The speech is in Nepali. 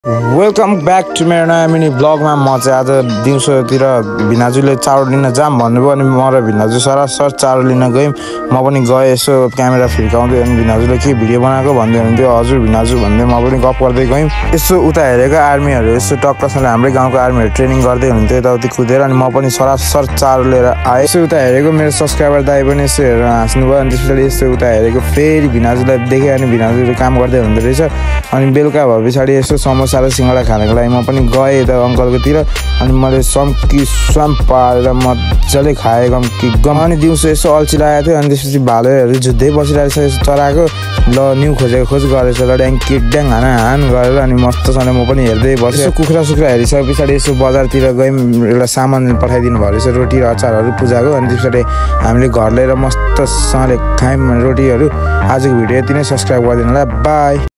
वेलकम बैक टु मेरो नयाँ मिनी ब्लगमा म चाहिँ आज दिउँसोतिर भिनाजुले चारो लिन जाम भन्नुभयो अनि म र भिनाजु सरासर चारो लिन गयौँ। म पनि गएँ, यसो क्यामेरा फिर्काउँदै अनि भिनाजुले के भिडियो बनाएको भन्दै हुनुहुन्थ्यो। हजुर भिनाजु भन्दै म पनि गफ गर्दै गयौँ। यसो उता हेरेको आर्मीहरू यसो टक्कसँग हाम्रै गाउँको आर्मीहरू ट्रेनिङ गर्दै हुनुहुन्थ्यो यताउति कुदेर, अनि म पनि सरासर चारो लिएर आएँ। यसो उता हेरेको मेरो सब्सक्राइबर दाइ पनि यसो हेरेर हाँस्नुभयो। अनि त्यस पछाडि यसो उता हेरेको फेरि भिनाजुलाई देखेँ अनि भिनाजुले काम गर्दै हुँदो रहेछ। अनि बेलुका भए पछाडि यसो समोसा र सिङ्गडा खानको लागि म पनि गएँ यता अङ्कलकोतिर। अनि मैले स्वाम पारेर मजाले खाएँ गम। अनि दिउँसो यसो अल्छी लागेको थियो अनि त्यसपछि भालुहरू झुत्दै बसिरहेको छ यसो चराको। ल न्यु खोजेको खोज गरेछ ल ड्याङ किड्याङ हान गरेर अनि मस्तसँग म पनि हेर्दै बसेँ। यसो कुखुरा हेरिसके पछाडि यसो बजारतिर गयौँ, एउटा सामान पठाइदिनु भयो रहेछ रोटी र अचारहरू पूजाको। अनि त्यस पछाडि हामीले घर ल्याएर मस्तसँगले खायौँ रोटीहरू। आजको भिडियो यति नै, सब्सक्राइब गरिदिनु होला, बाई।